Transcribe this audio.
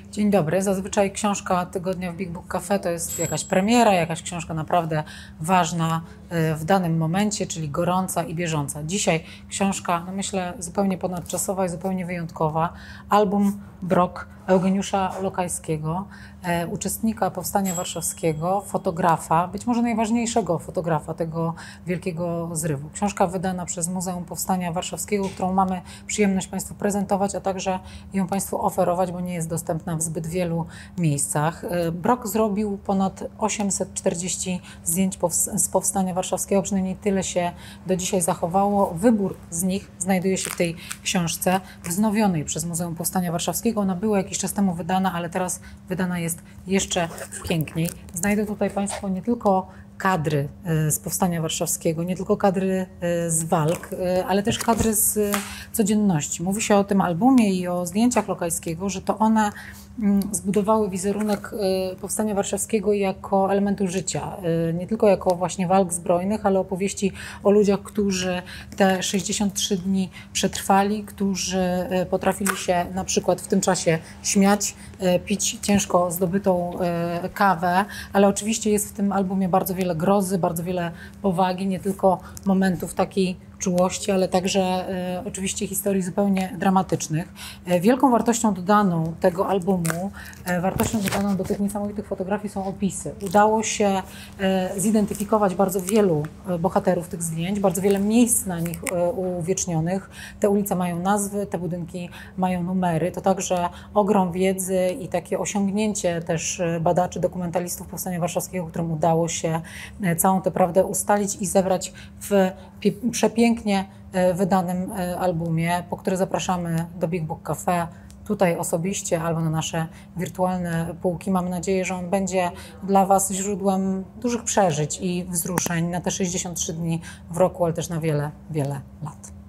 Dzień dobry. Zazwyczaj książka tygodnia w Big Book Cafe to jest jakaś premiera, jakaś książka naprawdę ważna w danym momencie, czyli gorąca i bieżąca. Dzisiaj książka, no myślę, zupełnie ponadczasowa i zupełnie wyjątkowa. Album Brok Eugeniusza Lokajskiego, uczestnika Powstania Warszawskiego, fotografa, być może najważniejszego fotografa tego wielkiego zrywu. Książka wydana przez Muzeum Powstania Warszawskiego, którą mamy przyjemność Państwu prezentować, a także ją Państwu oferować, bo nie jest dostępna w zbyt wielu miejscach. Brok zrobił ponad 840 zdjęć z Powstania Warszawskiego, przynajmniej tyle się do dzisiaj zachowało. Wybór z nich znajduje się w tej książce wznowionej przez Muzeum Powstania Warszawskiego. Ona była jakiś czas temu wydana, ale teraz wydana jest jeszcze piękniej. Znajdą tutaj Państwo nie tylko kadry z Powstania Warszawskiego, nie tylko kadry z walk, ale też kadry z codzienności. Mówi się o tym albumie i o zdjęciach Lokajskiego, że to one zbudowały wizerunek Powstania Warszawskiego jako elementu życia. Nie tylko jako właśnie walk zbrojnych, ale opowieści o ludziach, którzy te 63 dni przetrwali, którzy potrafili się na przykład w tym czasie śmiać, pić ciężko zdobytą kawę, ale oczywiście jest w tym albumie bardzo wiele grozy, bardzo wiele powagi, nie tylko momentów takiej czułości, ale także oczywiście historii zupełnie dramatycznych. Wielką wartością dodaną tego albumu, wartością dodaną do tych niesamowitych fotografii są opisy. Udało się zidentyfikować bardzo wielu bohaterów tych zdjęć, bardzo wiele miejsc na nich uwiecznionych. Te ulice mają nazwy, te budynki mają numery. To także ogrom wiedzy i takie osiągnięcie też badaczy, dokumentalistów Powstania Warszawskiego, którym udało się całą tę prawdę ustalić i zebrać w przepięknie wydanym albumie, po który zapraszamy do Big Book Cafe, tutaj osobiście albo na nasze wirtualne półki. Mamy nadzieję, że on będzie dla Was źródłem dużych przeżyć i wzruszeń na te 63 dni w roku, ale też na wiele, wiele lat.